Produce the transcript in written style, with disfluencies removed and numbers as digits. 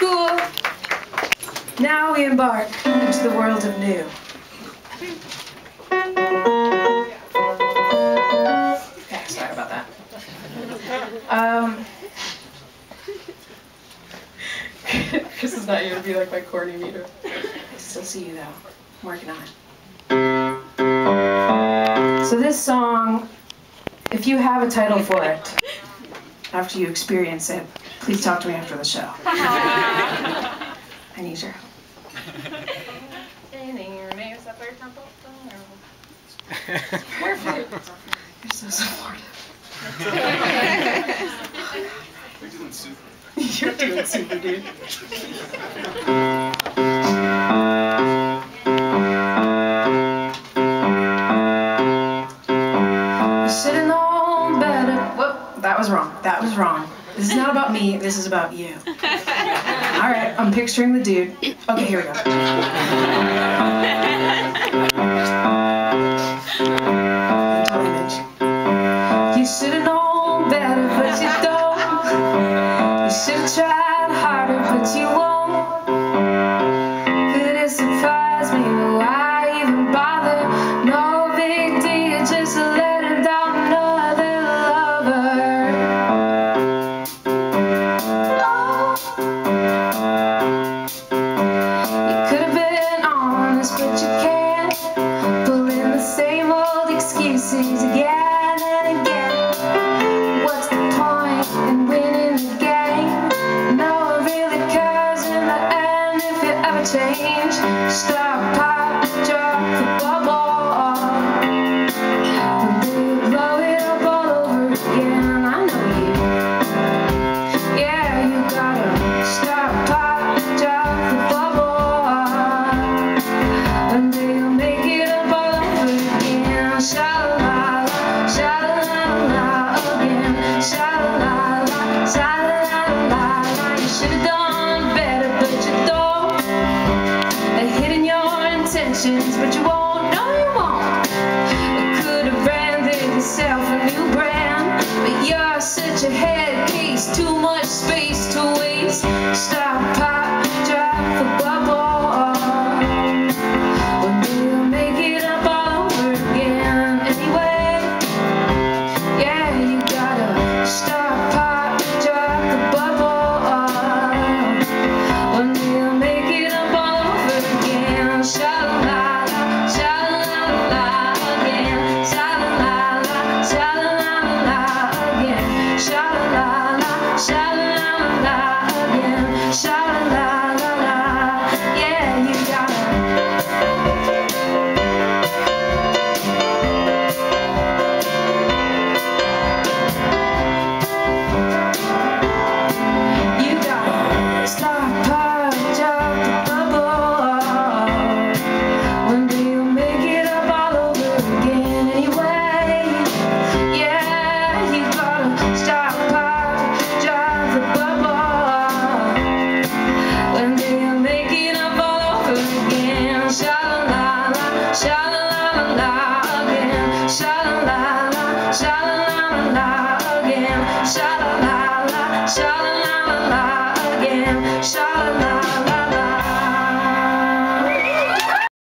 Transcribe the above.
Now we embark into the world of new. Okay, sorry about that. Chris is not here to be like my corny meter. I still see you though. I'm working on it. So this song, if you have a title for it, after you experience it, please talk to me after the show. I need your help. Perfect. You're so supportive. You're doing super. You're doing super, dude. You should have known better. Whoop, that was wrong. That was wrong. This is not about me. This is about you. All right, I'm picturing the dude. Okay, here we go. You should have known better, but you don't. You should have tried harder, but you won't. Could it surprise me why even bother? No big deal, just to let her down another lover. Oh. You could have been honest, but you can't. Pulling the same old excuses again. Change, stop, pop, drop the bubble, and they blow it up all over again. I know you, yeah, you gotta stop, pop, drop the bubble, and they'll make it up all over again. Sha-la-la, sha-la-la-la again, sha-la-la, sha-la-la-la. You should've done better, but you don't. Hidden your intentions, but you won't, no you won't. You could have branded yourself a new brand, but you're such a head case, too much space to waste. Stop, pop,